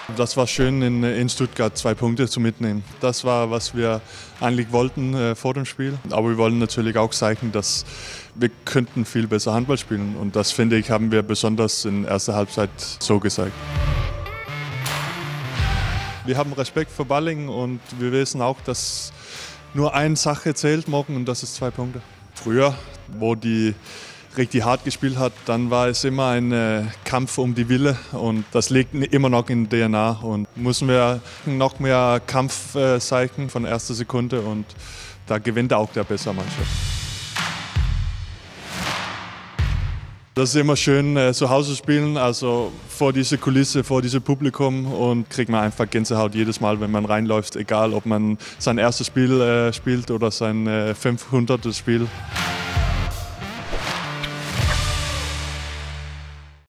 Das war schön in Stuttgart 2 Punkte zu mitnehmen. Das war, was wir eigentlich wollten vor dem Spiel. Aber wir wollen natürlich auch zeigen, dass wir könnten viel besser Handball spielen. Und das, finde ich, haben wir besonders in der ersten Halbzeit so gezeigt. Wir haben Respekt vor Balling und wir wissen auch, dass nur eine Sache zählt morgen und das ist 2 Punkte. Früher, wo die richtig hart gespielt hat, dann war es immer ein Kampf um die Wille und das liegt immer noch in der DNA und müssen wir noch mehr Kampf zeigen von erster Sekunde und da gewinnt auch der bessere Mannschaft. Das ist immer schön zu Hause spielen, also vor dieser Kulisse, vor diesem Publikum und kriegt man einfach Gänsehaut jedes Mal, wenn man reinläuft, egal ob man sein erstes Spiel spielt oder sein 500. Spiel.